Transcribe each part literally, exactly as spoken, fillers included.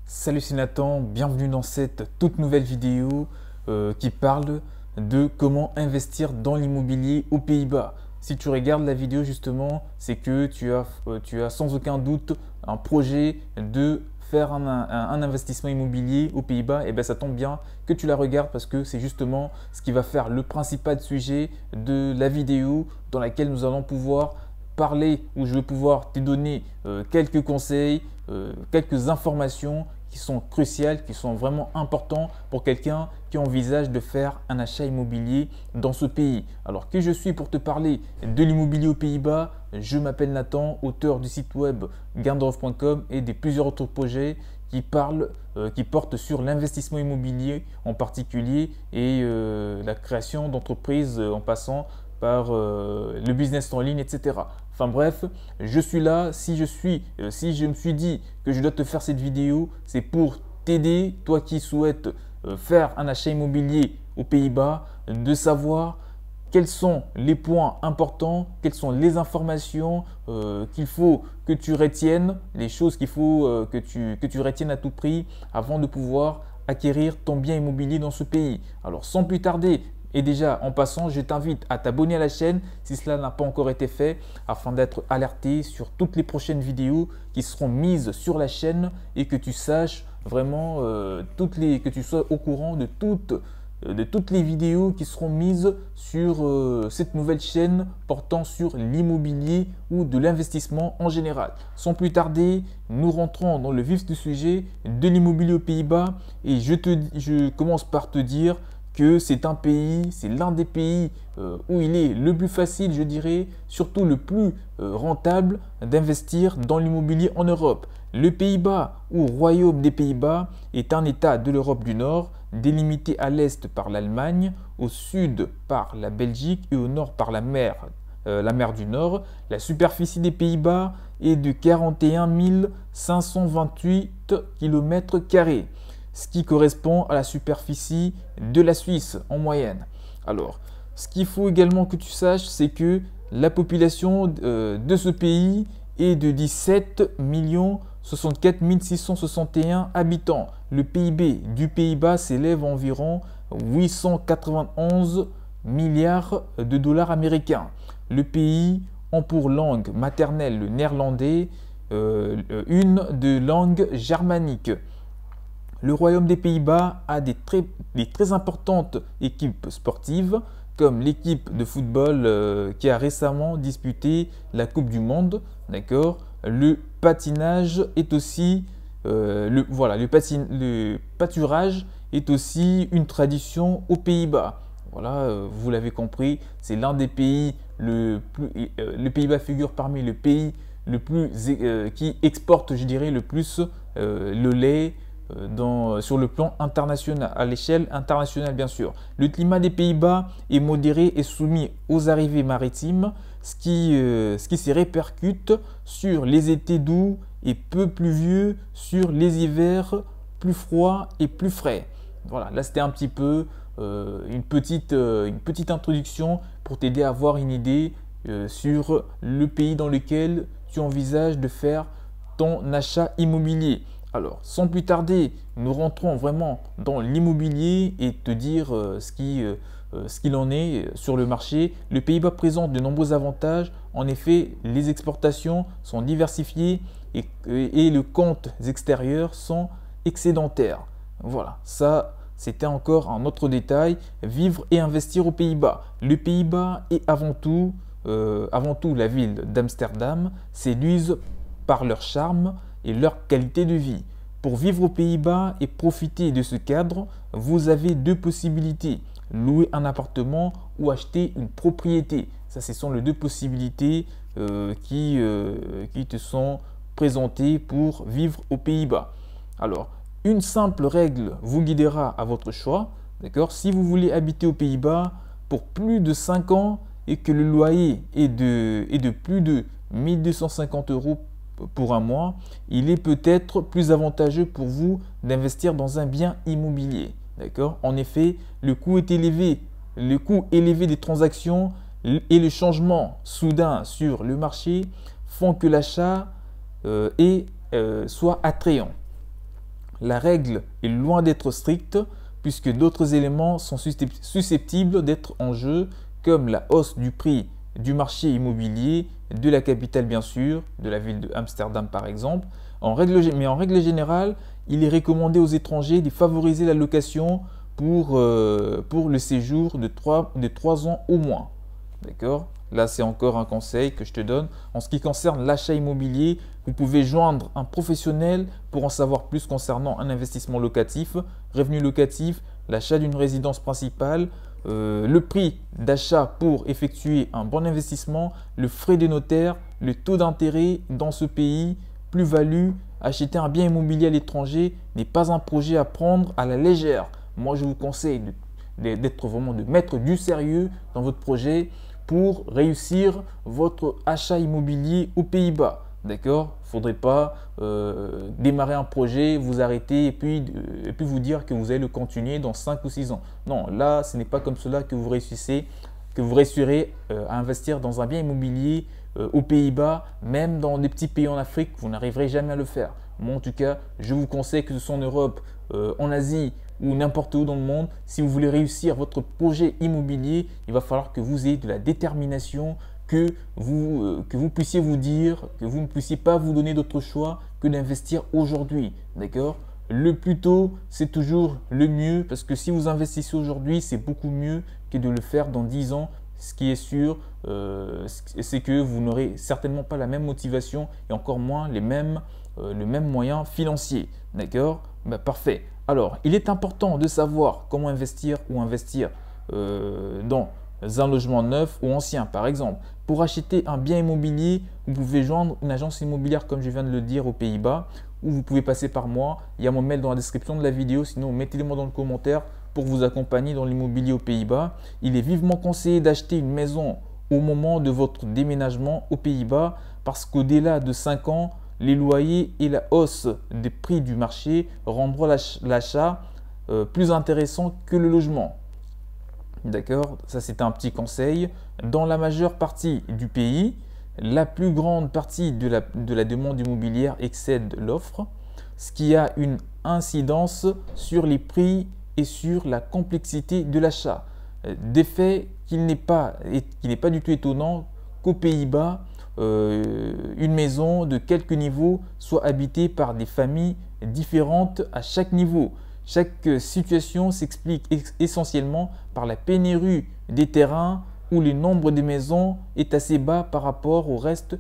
Salut, c'est Nathan, bienvenue dans cette toute nouvelle vidéo euh, qui parle de comment investir dans l'immobilier aux Pays-Bas. Si tu regardes la vidéo justement, c'est que tu as, euh, tu as sans aucun doute un projet de faire un, un- un investissement immobilier aux Pays-Bas. Et bien ça tombe bien que tu la regardes parce que c'est justement ce qui va faire le principal sujet de la vidéo dans laquelle nous allons pouvoir parler, où je vais pouvoir te donner euh, quelques conseils, euh, quelques informations qui sont cruciales, qui sont vraiment importants pour quelqu'un qui envisage de faire un achat immobilier dans ce pays. Alors que je suis pour te parler de l'immobilier aux Pays-Bas, je m'appelle Nathan, auteur du site web gaindorf point com et des plusieurs autres projets qui parlent, euh, qui portent sur l'investissement immobilier en particulier et euh, la création d'entreprises euh, en passant par euh, le business en ligne, et cetera. Enfin bref, je suis là. Si je suis, euh, si je me suis dit que je dois te faire cette vidéo, c'est pour t'aider, toi qui souhaites euh, faire un achat immobilier aux Pays-Bas, de savoir quels sont les points importants, quelles sont les informations euh, qu'il faut que tu retiennes, les choses qu'il faut euh, que, tu, que tu retiennes à tout prix avant de pouvoir acquérir ton bien immobilier dans ce pays. Alors sans plus tarder, et déjà, en passant, je t'invite à t'abonner à la chaîne si cela n'a pas encore été fait afin d'être alerté sur toutes les prochaines vidéos qui seront mises sur la chaîne et que tu saches vraiment, euh, toutes les, que tu sois au courant de toutes, euh, de toutes les vidéos qui seront mises sur euh, cette nouvelle chaîne portant sur l'immobilier ou de l'investissement en général. Sans plus tarder, nous rentrons dans le vif du sujet de l'immobilier aux Pays-Bas et je, te, je commence par te dire que c'est un pays, c'est l'un des pays euh, où il est le plus facile, je dirais, surtout le plus euh, rentable d'investir dans l'immobilier en Europe. Le Pays-Bas ou Royaume des Pays-Bas est un État de l'Europe du Nord, délimité à l'est par l'Allemagne, au sud par la Belgique et au nord par la mer, euh, la mer du Nord. La superficie des Pays-Bas est de quarante et un mille cinq cent vingt-huit kilomètres carrés. Ce qui correspond à la superficie de la Suisse en moyenne. Alors, ce qu'il faut également que tu saches, c'est que la population euh, de ce pays est de dix-sept millions soixante-quatre mille six cent soixante et un habitants. Le P I B du Pays-Bas s'élève à environ huit cent quatre-vingt-onze milliards de dollars américains. Le pays a pour langue maternelle le néerlandais, euh, une de langue germanique. Le Royaume des Pays-Bas a des très, des très importantes équipes sportives, comme l'équipe de football euh, qui a récemment disputé la Coupe du Monde. D'accord. Le patinage est aussi, euh, le, voilà, le, patin, le pâturage est aussi une tradition aux Pays-Bas. Voilà, euh, vous l'avez compris, c'est l'un des pays, le plus, euh, le Pays-Bas figure parmi les pays le plus, euh, qui exportent, je dirais, le plus euh, le lait, Dans, sur le plan international, à l'échelle internationale bien sûr. Le climat des Pays-Bas est modéré et soumis aux arrivées maritimes, ce qui, euh, ce qui se répercute sur les étés doux et peu pluvieux, sur les hivers plus froids et plus frais. Voilà, là c'était un petit peu euh, une, petite, euh, une petite introduction pour t'aider à avoir une idée euh, sur le pays dans lequel tu envisages de faire ton achat immobilier. Alors, sans plus tarder, nous rentrons vraiment dans l'immobilier et te dire euh, ce qui, euh, ce qu'il en est sur le marché. Le Pays-Bas présente de nombreux avantages. En effet, les exportations sont diversifiées et, et les comptes extérieurs sont excédentaires. Voilà, ça c'était encore un autre détail. Vivre et investir aux Pays-Bas. Le Pays-Bas est avant tout, euh, avant tout la ville d'Amsterdam, séduisent par leur charme et leur qualité de vie. Pour vivre aux Pays-Bas et profiter de ce cadre, vous avez deux possibilités. Louer un appartement ou acheter une propriété. Ça, ce sont les deux possibilités euh, qui, euh, qui te sont présentées pour vivre aux Pays-Bas. Alors, une simple règle vous guidera à votre choix. D'accord ? Si vous voulez habiter aux Pays-Bas pour plus de cinq ans et que le loyer est de, est de plus de mille deux cent cinquante euros pour un mois, il est peut-être plus avantageux pour vous d'investir dans un bien immobilier. D'accord ? En effet, le coût est élevé, le coût élevé des transactions et le changement soudain sur le marché font que l'achat euh, est, euh, soit attrayant. la règle est loin d'être stricte puisque d'autres éléments sont susceptibles d'être en jeu comme la hausse du prix du marché immobilier, de la capitale bien sûr, de la ville de Amsterdam par exemple. En règle, mais en règle générale, il est recommandé aux étrangers de favoriser la location pour, euh, pour le séjour de trois, de trois ans au moins. D'accord? Là, c'est encore un conseil que je te donne. En ce qui concerne l'achat immobilier, vous pouvez joindre un professionnel pour en savoir plus concernant un investissement locatif, revenu locatif, l'achat d'une résidence principale, euh, le prix d'achat pour effectuer un bon investissement, le frais de notaire, le taux d'intérêt dans ce pays, plus-value. Acheter un bien immobilier à l'étranger n'est pas un projet à prendre à la légère. Moi, je vous conseille d'être vraiment, de mettre du sérieux dans votre projet pour réussir votre achat immobilier aux Pays-Bas. D'accord? Il ne faudrait pas euh, démarrer un projet, vous arrêter et puis, euh, et puis vous dire que vous allez le continuer dans cinq ou six ans. Non, là, ce n'est pas comme cela que vous réussissez, que vous réussirez euh, à investir dans un bien immobilier euh, aux Pays-Bas, même dans des petits pays en Afrique, vous n'arriverez jamais à le faire. Moi, en tout cas, je vous conseille que ce soit en Europe, euh, en Asie ou n'importe où dans le monde, si vous voulez réussir votre projet immobilier, il va falloir que vous ayez de la détermination, que vous, euh, que vous puissiez vous dire, que vous ne puissiez pas vous donner d'autre choix que d'investir aujourd'hui. D'accord? Le plus tôt, c'est toujours le mieux parce que si vous investissez aujourd'hui, c'est beaucoup mieux que de le faire dans dix ans. Ce qui est sûr, euh, c'est que vous n'aurez certainement pas la même motivation et encore moins les mêmes, euh, le même moyen financier. D'accord? Ben, parfait. Alors, il est important de savoir comment investir ou investir euh, dans un logement neuf ou ancien. Par exemple, pour acheter un bien immobilier, vous pouvez joindre une agence immobilière comme je viens de le dire aux Pays-Bas ou vous pouvez passer par moi. Il y a mon mail dans la description de la vidéo, sinon mettez-le moi dans le commentaire pour vous accompagner dans l'immobilier aux Pays-Bas. Il est vivement conseillé d'acheter une maison au moment de votre déménagement aux Pays-Bas parce qu'au-delà de cinq ans, les loyers et la hausse des prix du marché rendront l'achat euh, plus intéressant que le logement. D'accord? Ça, c'est un petit conseil. Dans la majeure partie du pays, la plus grande partie de la, de la demande immobilière excède l'offre, ce qui a une incidence sur les prix et sur la complexité de l'achat. D'effet qu'il n'est pas, qu'il n'est pas du tout étonnant qu'aux Pays-Bas, euh, une maison de quelque niveau soit habitée par des familles différentes à chaque niveau. Chaque situation s'explique essentiellement par la pénurie des terrains où le nombre de maisons est assez bas par rapport au reste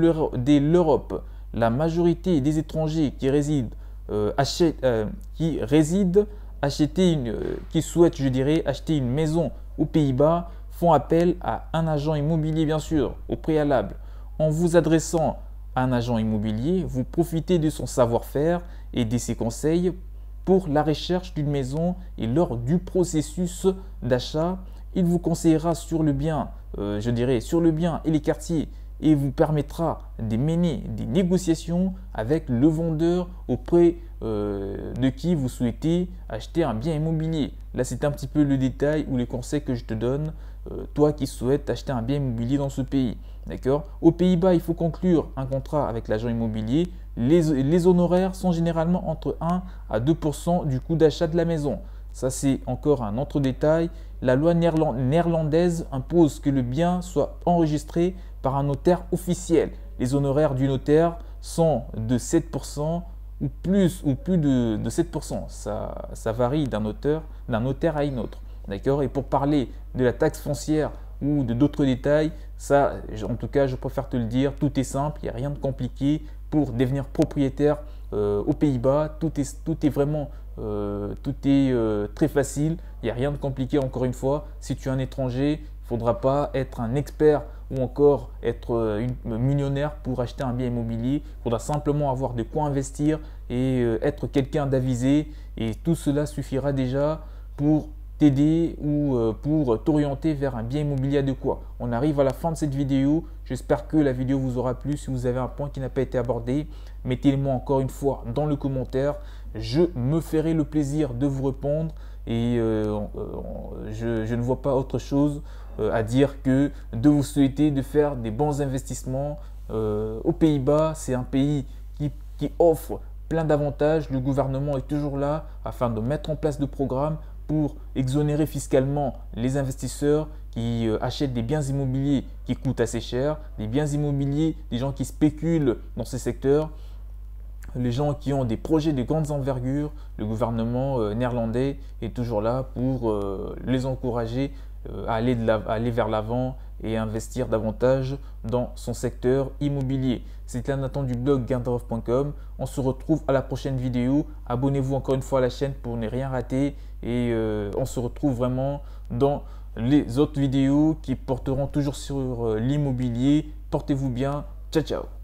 de l'Europe. La majorité des étrangers qui résident, euh, achètent, euh, qui résident acheter une, euh, qui souhaitent, je dirais, acheter une maison aux Pays-Bas font appel à un agent immobilier, bien sûr, au préalable. En vous adressant à un agent immobilier, vous profitez de son savoir-faire et de ses conseils pour la recherche d'une maison et lors du processus d'achat. Il vous conseillera sur le bien, euh, je dirais, sur le bien et les quartiers et vous permettra de mener des négociations avec le vendeur auprès euh, de qui vous souhaitez acheter un bien immobilier. Là, c'est un petit peu le détail ou les conseils que je te donne, euh, toi qui souhaites acheter un bien immobilier dans ce pays. D'accord? Aux Pays-Bas, il faut conclure un contrat avec l'agent immobilier. Les, les honoraires sont généralement entre un à deux pour cent du coût d'achat de la maison. Ça, c'est encore un autre détail. La loi néerlandaise impose que le bien soit enregistré par un notaire officiel. Les honoraires du notaire sont de sept pour cent ou plus, ou plus de, de sept pour cent. Ça, ça varie d'un notaire, d'un notaire à une autre. D'accord? Et pour parler de la taxe foncière ou de d'autres détails, ça, en tout cas, je préfère te le dire, tout est simple, il n'y a rien de compliqué pour devenir propriétaire euh, aux Pays-Bas. Tout est, tout est vraiment euh, tout est euh, très facile, il n'y a rien de compliqué. Encore une fois, si tu es un étranger, il ne faudra pas être un expert ou encore être euh, une, millionnaire pour acheter un bien immobilier. Il faudra simplement avoir de quoi investir et euh, être quelqu'un d'avisé et tout cela suffira déjà pour t'aider ou euh, pour t'orienter vers un bien immobilier adéquat. On arrive à la fin de cette vidéo. J'espère que la vidéo vous aura plu. Si vous avez un point qui n'a pas été abordé, mettez-le-moi encore une fois dans le commentaire. Je me ferai le plaisir de vous répondre et euh, je, je ne vois pas autre chose euh, à dire que de vous souhaiter de faire des bons investissements euh, aux Pays-Bas. C'est un pays qui, qui offre plein d'avantages. Le gouvernement est toujours là afin de mettre en place des programmes pour exonérer fiscalement les investisseurs qui euh, achètent des biens immobiliers qui coûtent assez cher, des biens immobiliers, des gens qui spéculent dans ces secteurs, les gens qui ont des projets de grandes envergures. Le gouvernement euh, néerlandais est toujours là pour euh, les encourager euh, à, aller de la, à aller vers l'avant et investir davantage dans son secteur immobilier. C'était Nathan du blog gainderof point com. On se retrouve à la prochaine vidéo. Abonnez-vous encore une fois à la chaîne pour ne rien rater et euh, on se retrouve vraiment dans les autres vidéos qui porteront toujours sur euh, l'immobilier. Portez-vous bien. Ciao, ciao.